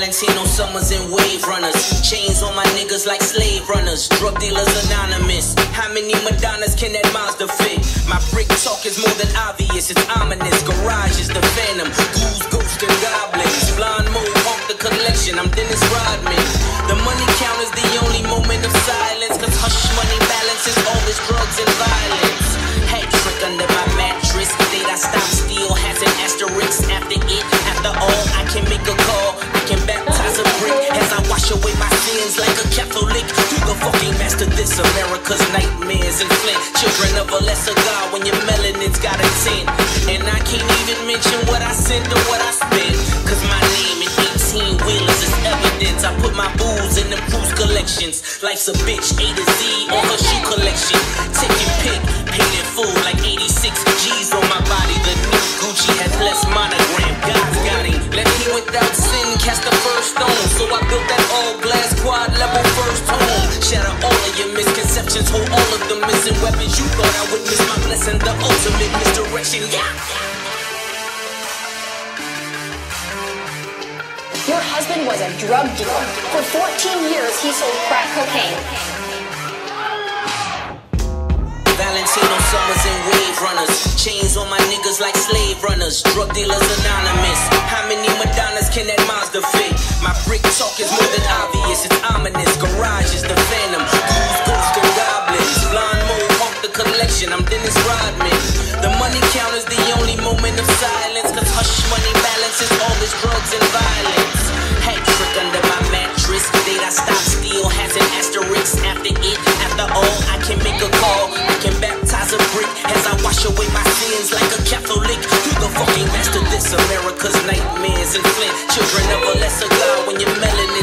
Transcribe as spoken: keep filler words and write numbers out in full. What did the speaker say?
Valentino summers and wave runners. Chains on my niggas like slave runners. Drug dealers anonymous. How many Madonnas can that Mazda fit? My brick talk is more than obvious, it's ominous. Garage is the phantom. Ghouls, ghosts, and goblins. Blonde mode, honk the collection. I'm Dennis Rodman. The money count is the only moment of silence. Cause hush money balances all this drugs and violence. Hat trick under my mattress. Date I stop steal has an asterisk after it. After all, I can make a call. I can baptize a brick as I wash away my sins like a Catholic. Through the fucking master, this America's nightmares and Flint. Children of a lesser God when your melanin's got a tint. And I can't even mention what I sent or what I spent. Cause my name in eighteen wheelers is evidence. I put my booze in them cruise collections. Life's a bitch, A to Z on her shoe collection. Take your pick, paid in full like eighty-six G's on my body. The new Gucci has less monogram. God's got him. Let me without sin cast the first stone. So I built that all glass quad level first home. Shatter all of your misconceptions, hold all of the missing weapons. You thought I would miss my blessing, the ultimate misdirection. Yeah. Your husband was a drug dealer. For fourteen years, he sold crack cocaine. Valentino summers and wave runners. Chains on my niggas like slave runners. Drug dealers anonymous. How many Madonnas can that Mazda fit? My brick talk is more than obvious, it's ominous. Garage is the phantom. Ghouls, ghosts, and goblins. Blonde mode, honk the collection. I'm Dennis Rodman. The money count is the only moment of silence. Cause hush money balances all this drugs and violence. Hat trick under my mattress. Date I stop steal has an asterisk after it. After all, I can make a call. I can baptize a brick as I wash away my sins like a Catholic. Through the fucking master, this America's nightmares and Flint. Children of a lesser God when your melanin